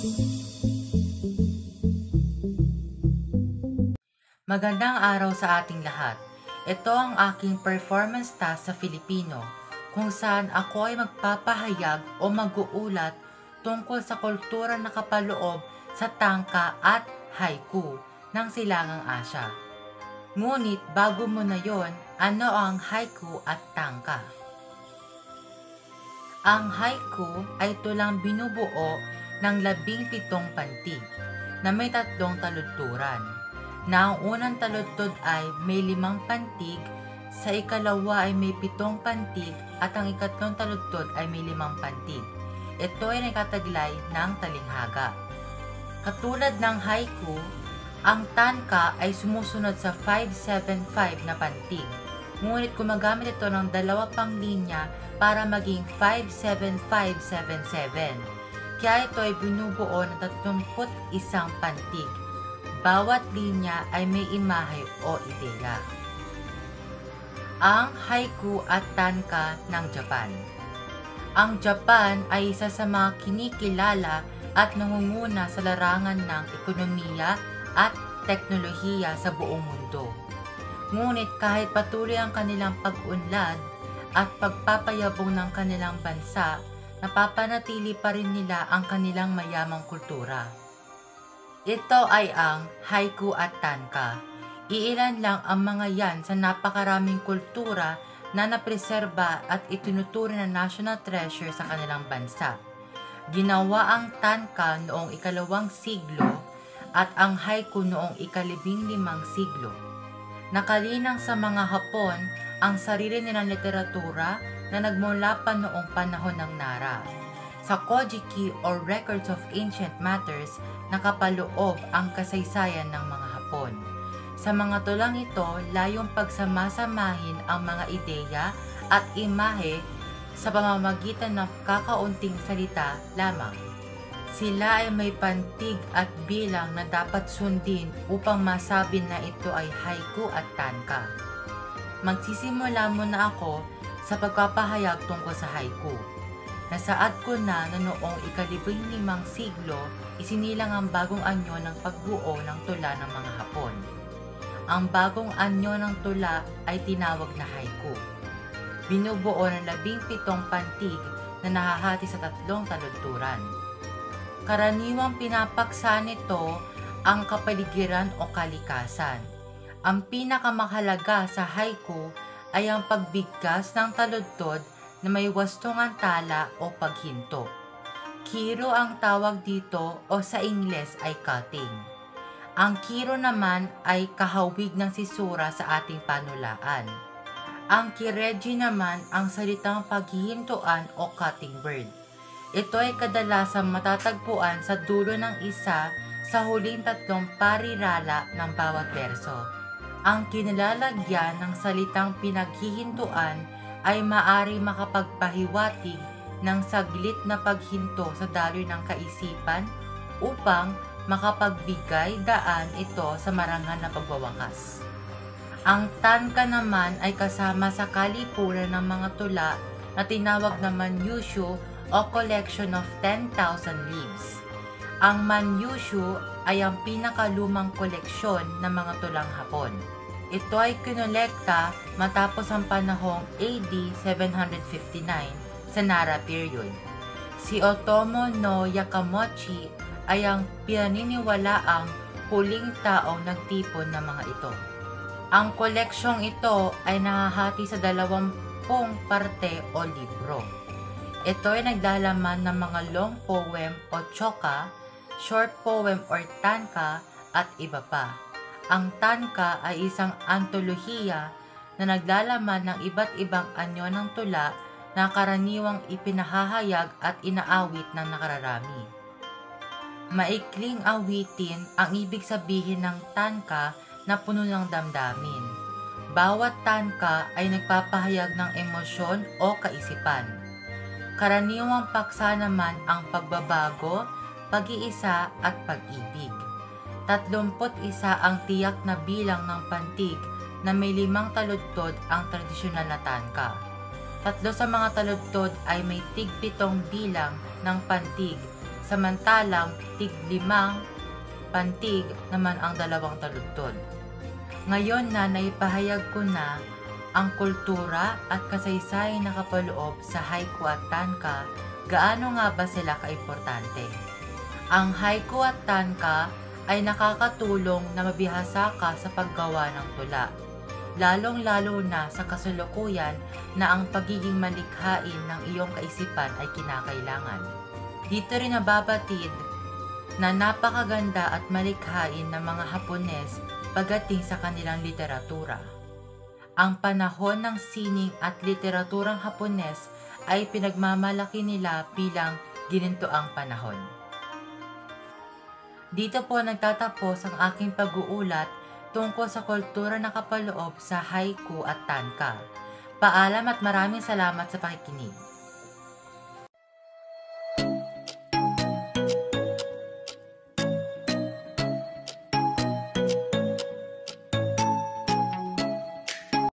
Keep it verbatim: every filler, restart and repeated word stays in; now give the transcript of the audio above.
Magandang araw sa ating lahat. Ito ang aking performance task sa Filipino, kung saan ako ay magpapahayag o mag-uulat tungkol sa kultura na kapaloob sa tangka at haiku ng Silangang Asya. Ngunit bago mo na yon, ano ang haiku at tangka? Ang haiku ay tulang binubuo ng labing pitong pantig na may tatlong taludturan, na ang unang taludtod ay may limang pantig, sa ikalawa ay may pitong pantig, at ang ikatlong taludtod ay may limang pantig. Ito ay nakataglay ng talinghaga. Katulad ng haiku, ang tanka ay sumusunod sa five seven five na pantig, ngunit gumagamit ito ng dalawa pang linya para maging five seven five seven seven. Kaya ito ay binubuo ng tatlumput isang pantig. Bawat linya ay may imahe o ideya. Ang haiku at tanka ng Japan. Ang Japan ay isa sa mga kinikilala at nangunguna sa larangan ng ekonomiya at teknolohiya sa buong mundo. Ngunit kahit patuloy ang kanilang pag-unlad at pagpapayabong ng kanilang bansa, napapanatili pa rin nila ang kanilang mayamang kultura. Ito ay ang haiku at tanka. Iilan lang ang mga yan sa napakaraming kultura na napreserba at itinuturo na national treasure sa kanilang bansa. Ginawa ang tanka noong ikalawang siglo at ang haiku noong ikalibing limang siglo. Nakalinang sa mga Hapon ang sarili nilang literatura na nagmula pa noong panahon ng Nara. Sa Kojiki or Records of Ancient Matters, nakapaloob ang kasaysayan ng mga Hapon. Sa mga tulang ito, layong pagsamasamahin ang mga ideya at imahe sa pamamagitan ng kakaunting salita lamang. Sila ay may pantig at bilang na dapat sundin upang masabi na ito ay haiku at tanka. Magsisimula muna ako sa pagpapahayag tungkol sa haiku. Nasaad ko na na noong ikalibing limang siglo, isinilang ang bagong anyo ng pagbuo ng tula ng mga Hapon. Ang bagong anyo ng tula ay tinawag na haiku. Binubuo ng labing pitong pantig na nahahati sa tatlong taludturan. Karaniwang pinapaksa nito ang kapaligiran o kalikasan. Ang pinakamahalaga sa haiku ay ang pagbigkas ng taludtod na may wastong antala o paghinto. Kiro ang tawag dito o sa Ingles ay cutting. Ang kiro naman ay kahawig ng sisura sa ating panulaan. Ang kireji naman ang salitang paghihintuan o cutting word. Ito ay kadalasang matatagpuan sa dulo ng isa sa huling tatlong parirala ng bawat berso. Ang kinalalagyan ng salitang pinaghihintuan ay maari makapagpahiwatig ng saglit na paghinto sa daloy ng kaisipan upang makapagbigay daan ito sa marangal na pagwawakas. Ang tanka naman ay kasama sa kalipunan ng mga tula na tinawag na Manyushu o Collection of ten thousand Leaves. Ang Manyushu ay ang pinakalumang koleksyon ng mga tulang Hapon. Ito ay kinolekta matapos ang panahong A D seven fifty-nine sa Nara period. Si Otomo no Yakamochi ay ang pinaniniwalaang huling taong nagtipon ng mga ito. Ang koleksyong ito ay nahahati sa dalawampung parte o libro. Ito ay naglalaman ng mga long poem o choka, short poem or tanka at iba pa. Ang tanka ay isang antolohiya na naglalaman ng iba't ibang anyo ng tula na karaniwang ipinahahayag at inaawit ng nakararami. Maikling awitin ang ibig sabihin ng tanka na puno ng damdamin. Bawat tanka ay nagpapahayag ng emosyon o kaisipan. Karaniwang paksa naman ang pagbabago, pag-iisa at pag-ibig. Tatlumput isa ang tiyak na bilang ng pantig na may limang taludtod ang tradisyonal na tanka. Tatlo sa mga taludtod ay may tigpitong bilang ng pantig samantalang tig-limang pantig naman ang dalawang taludtod. Ngayon na naipahayag ko na ang kultura at kasaysayan na kapaloob sa haiku at tanka, gaano nga ba sila kaimportante? Ang haiku at tanka ay nakakatulong na mabihasa ka sa paggawa ng tula, lalong-lalo na sa kasalukuyan na ang pagiging malikhain ng iyong kaisipan ay kinakailangan. Dito rin nababatid na napakaganda at malikhain ng mga Hapones pagdating sa kanilang literatura. Ang panahon ng sining at literaturang Hapones ay pinagmamalaki nila bilang ginintoang panahon. Dito po nagtatapos ang aking pag-uulat tungkol sa kultura na kapaloob sa haiku at tanka. Paalam at maraming salamat sa pakikinig.